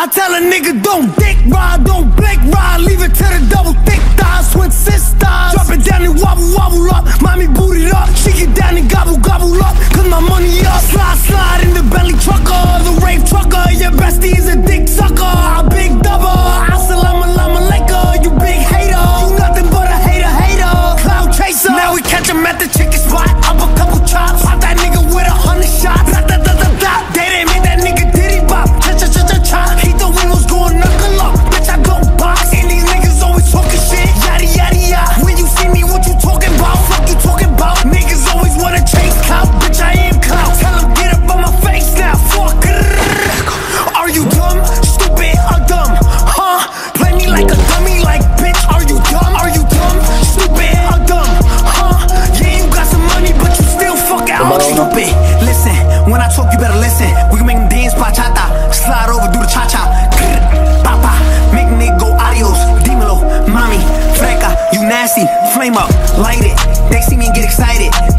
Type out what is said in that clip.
I tell a nigga don't dick ride, don't blink ride, leave it to the double thick thighs, twin sisters. Drop it down and wobble, wobble up, mommy boot it up, she get down and gobble, gobble up, cause my money up. Slide, slide in the belly trucker, the rave trucker, your bestie is a dick sucker, a big double, assalamu alaikum, you big hater, you nothing but a hater, hater, cloud chaser. Now we catch him at the chicken spot, up a couple chops, pop that nigga with 100 shots, da da da da da. They didn't make that nigga diddy bop, cha cha cha cha cha. He thought we was going knuckle up, bitch I go box, and these niggas always talking shit, yada yada yada. When you see me, what you talking about? Fuck you talking about? Niggas always wanna chase clout, bitch I am clout. Tell him get up on my face now, fuck. Are you dumb, stupid, or dumb? Huh? Play me like a dummy, like bitch. Are you dumb? Are you dumb, stupid, or dumb? Huh? Yeah, you got some money, but you still fuck out, stupid. Listen, when I talk, you better listen. We can make them dance bachata, slide over, do the cha cha. Papa, make nigga go adios, dímelo, mami, freca, you nasty, flame up, light it. They see me and get excited.